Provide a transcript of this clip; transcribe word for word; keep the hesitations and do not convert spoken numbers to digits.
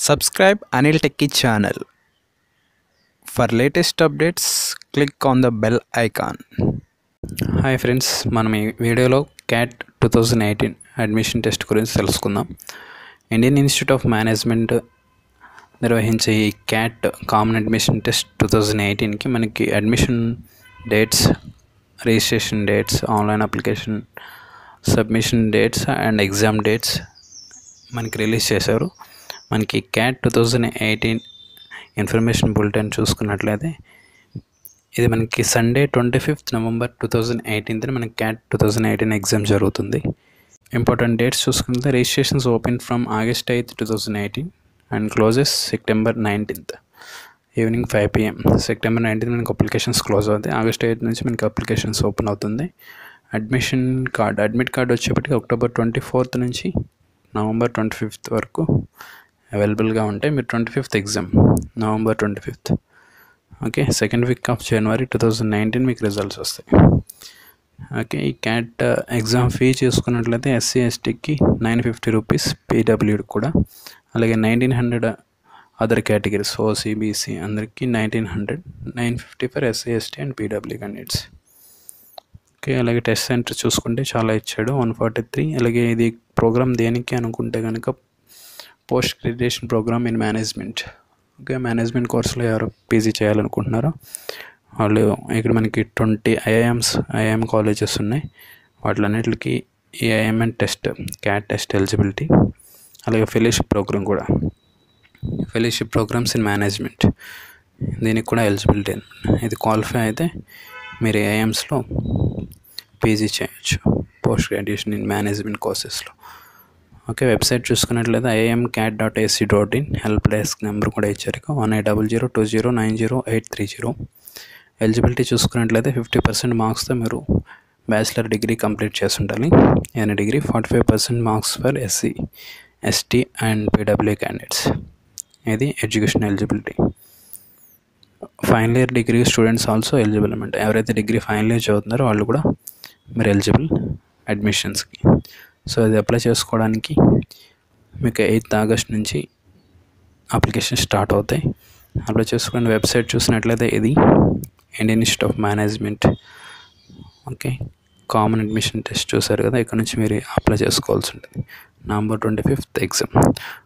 Subscribe Anil Techie channel. For latest updates, click on the bell icon. Hi friends, మనం ఈ వీడియోలో CAT two thousand eighteen admission test గురించి తెలుసుకుందాం. Indian institute of management నిర్వహించే ఈ CAT common admission test two thousand ఎయిటీన్కి మనకి admission dates, registration dates, online application submission dates and exam dates మనకి రిలీజ్ చేశారు. మనకి CAT two thousand eighteen information bulletin చూసుకున్నట్లయితే ఇది మనకి Sunday twenty fifth November two thousand ఎయిటీన్త్ని మనకి CAT two thousand eighteen exam జరుగుతుంది. ఇంపార్టెంట్ డేట్స్ చూసుకుంటే registrations open from August eighth two thousand eighteen and closes September nineteenth evening five PM. September nineteenth మనకి applications close అవుతాయి. August eighth నుంచి మనకి applications open అవుతుంది. Admission card admit card వచ్చేప్పటికి October twenty fourth నుంచి November twenty fifth వరకు అవైలబుల్గా ఉంటాయి. మీరు twenty fifth exam November twenty fifth okay. Second week of January two thousand nineteen మీకు రిజల్ట్స్ వస్తాయి. ఓకే. ఈ క్యాట్ ఎగ్జామ్ ఫీ చూసుకున్నట్లయితే ఎస్సీ ఎస్టీకి నైన్ ఫిఫ్టీ రూపీస్, పీడబ్ల్యూడి కూడా అలాగే nineteen hundred other categories OC BC అందరికీ nineteen hundred nine fifty for SC ST and PW candidates. Okay. అలాగే test centre చూసుకుంటే చాలా ఇచ్చాడు, వన్ ఫార్టీ త్రీ. అలాగే ఇది ప్రోగ్రామ్ దేనికి అనుకుంటే కనుక post graduation programme in management. Okay. Management కోర్సులో ఎవరు పీజీ చేయాలనుకుంటున్నారో వాళ్ళు ఇక్కడ మనకి ట్వంటీ ఐఐఎమ్స్ ఐఐఎం కాలేజెస్ ఉన్నాయి. వాటిలన్నిటికి ఈ ఐఐఎంఎన్ టెస్ట్ క్యాట్ టెస్ట్ ఎలిజిబిలిటీ, అలాగే ఫెలోషిప్ ప్రోగ్రామ్ కూడా ఫెలోషిప్ ప్రోగ్రామ్స్ ఇన్ మేనేజ్మెంట్ దీనికి కూడా ఎలిజిబిలిటీ. ఇది క్వాలిఫై అయితే మీరు ఐఐఎమ్స్లో పీజీ చేయొచ్చు పోస్ట్ గ్రాడ్యుయేషన్ ఇన్ మేనేజ్మెంట్ కోర్సెస్లో. ఓకే. వెబ్సైట్ చూసుకున్నట్లయితే IIM CAT dot AC dot in help desk number కూడా ఇచ్చారు, one eight double zero two zero nine zero eight three zero. Eligibility చూసుకున్నట్లయితే ఫిఫ్టీ పర్సెంట్ మార్క్స్తో మీరు బ్యాచిలర్ డిగ్రీ కంప్లీట్ చేసి ఉండాలి. Any degree forty five percent marks for SC ST and PW candidates. ఇది education eligibility. Final year degree students also eligible అనమాట. ఎవరైతే degree final year చదువుతున్నారో వాళ్ళు కూడా మీరు ఎలిజిబుల్ అడ్మిషన్స్కి. సో అది అప్లై చేసుకోవడానికి మీకు ఎయిత్ ఆగస్ట్ నుంచి అప్లికేషన్ స్టార్ట్ అవుతాయి. అప్లై చేసుకునే వెబ్సైట్ చూసినట్లయితే ఇది Indian institute of management. Okay. Common admission test చూసారు కదా, ఇక్కడ నుంచి మీరు అప్లై చేసుకోవాల్సి ఉంటుంది. November twenty fifth exam.